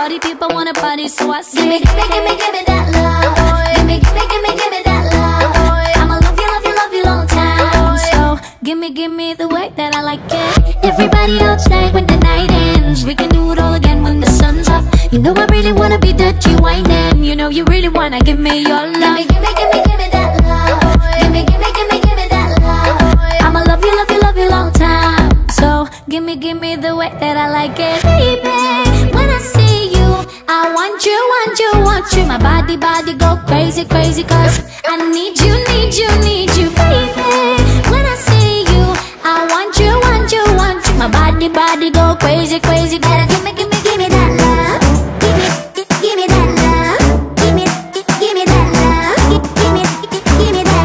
Party people wanna party, so I say, give me that love. Give me that love. I'ma love you long time. so give me the way that I like it. Everybody outside when the night ends. We can do it all again when the sun's up. You know I really wanna be dirty whining. You know you really wanna give me your love. Give me that love. Give me that love. I'ma love you long time. So give me the way that I like it. Baby, when I see you, I want you. My body go crazy, cause I need you. Baby, when I see you, I want you. My body go crazy, Gotta give me that love. Give me that love. Give me that love. Give me that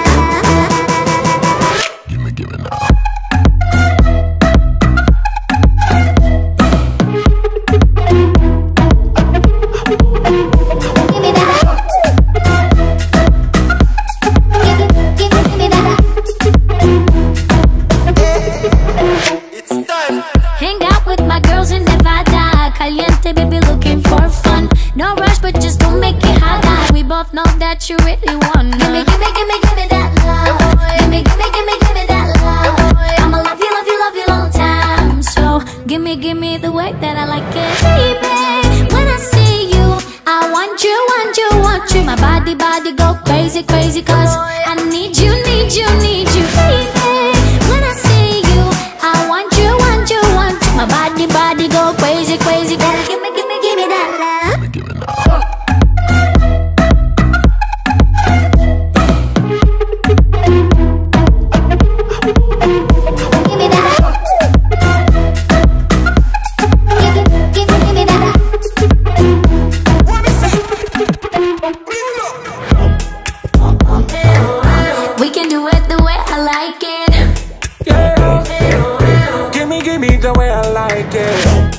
love. Give me now. Give me that. Give me that. It's time. Hang out with my girls in Nevada. Caliente, baby, looking for fun. No rush, but just don't make it hot. We both know that you really want Give me that love. Give me that love. I'ma love you long time. So give me the way that I like it. Baby, when I see you, I want you. My body go crazy, cause I need you. Baby, when I see you, I want you. My body go crazy, Gotta give me that love. Give me now. Give me that. Give me that. We can do it the way I like it. Yeah. Give me the way I like it.